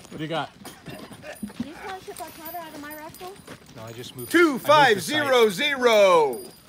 What do you got? Do you just want to ship our powder out of my rifle? No, I just moved. 2500.